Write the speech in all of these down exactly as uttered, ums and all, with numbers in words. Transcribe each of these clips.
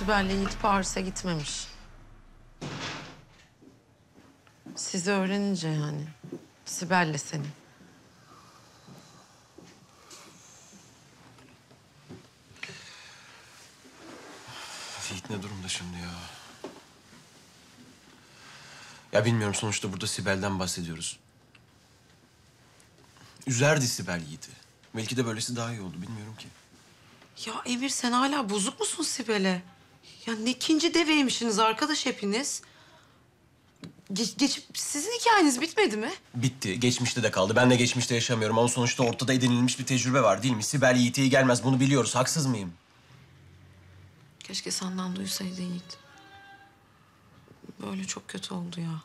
Sibel'le Yiğit Paris'e gitmemiş. Sizi öğrenince yani. Sibel'le seni. Yiğit ne durumda şimdi ya? Ya bilmiyorum, sonuçta burada Sibel'den bahsediyoruz. Üzerdi Sibel Yiğit'i. Belki de böylesi daha iyi oldu, bilmiyorum ki. Ya Emir, sen hala bozuk musun Sibel'e? Ya ne ikinci deveymişsiniz arkadaş hepiniz. Geç, geçip sizin hikayeniz bitmedi mi? Bitti, geçmişte de kaldı. Ben de geçmişte yaşamıyorum ama sonuçta ortada edinilmiş bir tecrübe var değil mi? Sibel Yiğit'e iyi gelmez, bunu biliyoruz. Haksız mıyım? Keşke senden duysaydı Yiğit. Böyle çok kötü oldu ya.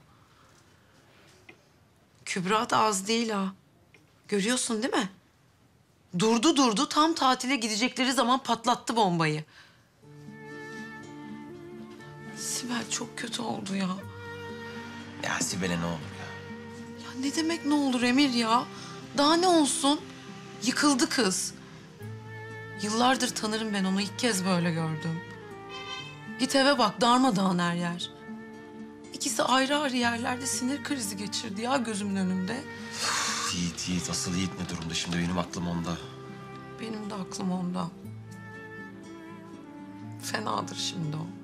Kübra da az değil ha. Görüyorsun değil mi? Durdu durdu, tam tatile gidecekleri zaman patlattı bombayı. Sibel çok kötü oldu ya. Ya Sibel'e ne olur ya? Ya ne demek ne olur Emir ya? Daha ne olsun? Yıkıldı kız. Yıllardır tanırım ben onu, ilk kez böyle gördüm. Git eve bak, darmadağın her yer. İkisi ayrı ayrı yerlerde sinir krizi geçirdi ya gözümün önünde. Üf, Yiğit, Yiğit. Asıl Yiğit ne durumda şimdi? Benim aklım onda. Benim de aklım onda. Fenadır şimdi o.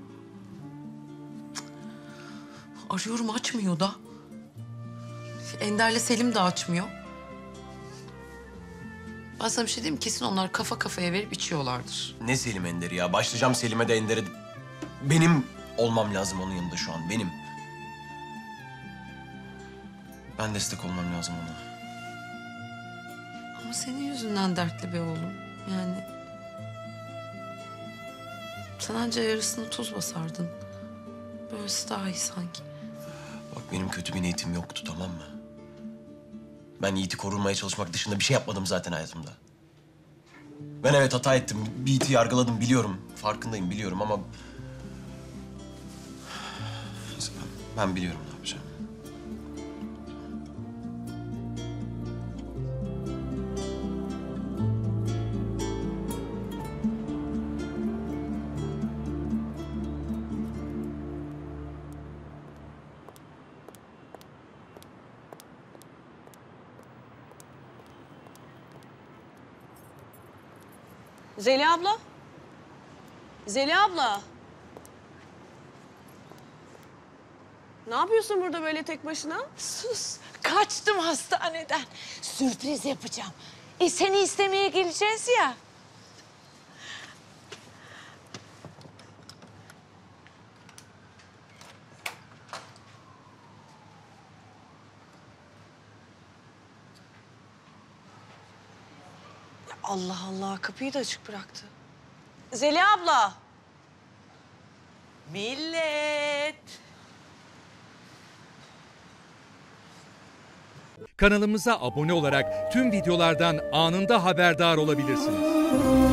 Arıyorum, açmıyor da. Ender'le Selim de açmıyor. Ben sana bir şey diyeyim mi? Kesin onlar kafa kafaya verip içiyorlardır. Ne Selim Ender'i ya? Başlayacağım Selim'e de Ender'e de. Benim olmam lazım onun yanında şu an, benim. Ben destek olmam lazım ona. Ama senin yüzünden dertli be oğlum. Yani... Sen anca yarısını tuz basardın. Böylesi daha iyi sanki. Bak, benim kötü bir niyetim yoktu, tamam mı? Ben Yiğit'i korumaya çalışmak dışında bir şey yapmadım zaten hayatımda. Ben evet hata ettim. Yiğit'i yargıladım, biliyorum. Farkındayım, biliyorum ama... Neyse, ben, ben biliyorum ne yapacağım. Zeliha abla. Zeliha abla. Ne yapıyorsun burada böyle tek başına? Sus, kaçtım hastaneden. Sürpriz yapacağım. E seni istemeye geleceğiz ya. Ya Allah Allah, kapıyı da açık bıraktı. Zeliha abla. Millet. Kanalımıza abone olarak tüm videolardan anında haberdar olabilirsiniz.